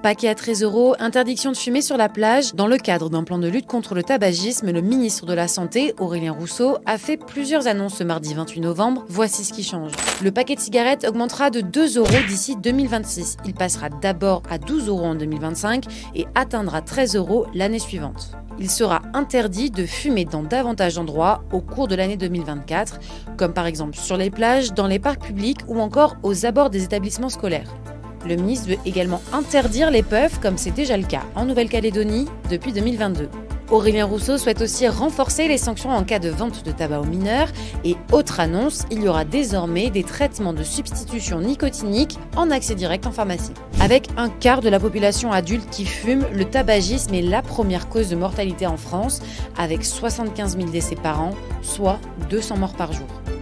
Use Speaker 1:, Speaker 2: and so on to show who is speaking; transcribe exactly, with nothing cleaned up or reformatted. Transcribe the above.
Speaker 1: Paquet à treize euros, interdiction de fumer sur la plage. Dans le cadre d'un plan de lutte contre le tabagisme, le ministre de la Santé, Aurélien Rousseau, a fait plusieurs annonces ce mardi vingt-huit novembre. Voici ce qui change. Le paquet de cigarettes augmentera de deux euros d'ici deux mille vingt-six. Il passera d'abord à douze euros en deux mille vingt-cinq et atteindra treize euros l'année suivante. Il sera interdit de fumer dans davantage d'endroits au cours de l'année deux mille vingt-quatre, comme par exemple sur les plages, dans les parcs publics ou encore aux abords des établissements scolaires. Le ministre veut également interdire les puffs, comme c'est déjà le cas en Nouvelle-Calédonie depuis deux mille vingt-deux. Aurélien Rousseau souhaite aussi renforcer les sanctions en cas de vente de tabac aux mineurs. Et autre annonce, il y aura désormais des traitements de substitution nicotinique en accès direct en pharmacie. Avec un quart de la population adulte qui fume, le tabagisme est la première cause de mortalité en France, avec soixante-quinze mille décès par an, soit deux cents morts par jour.